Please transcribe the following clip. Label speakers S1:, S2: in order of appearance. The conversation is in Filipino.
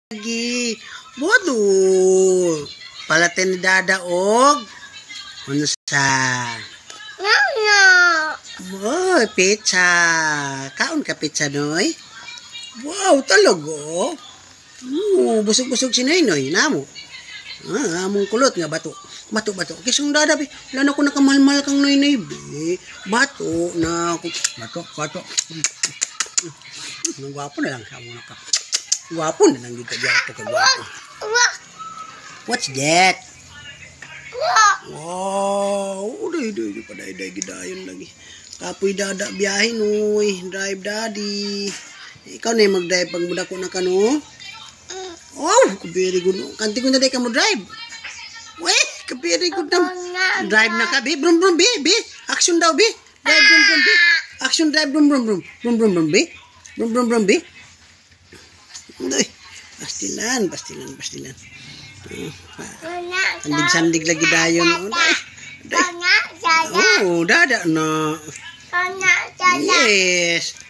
S1: lagi. Waduh. Palaten ni Dada og unsa? Boy, pizza. Kaon ka pizza noy? Wow, talaga? Busog-busog si Noy namo. Among kulot nga bato. Bato. Kisong Dada be. Lalo ko nakamalmal kang Noy be. Bato na ako. Bato. Nang gwapo na lang sa mo naka. Gwapo na lang dito ka gwapo. What's that? Wow, udah paday gidayon lagi. Kapoy Dada biyahe Noy, drive daddy. Ikaw na yung mag-drive pag muda ko na ka no? Oh, very good. Kanti ko na day ka mo drive. Weh, very good na. Drive na ka, be. Brum, be. Action daw, be. Drive, brum, be. Action drive, brum, be. Brum, be. Ay, pastilan. Sandig lagi dayon. Oh, Dada na. Yes.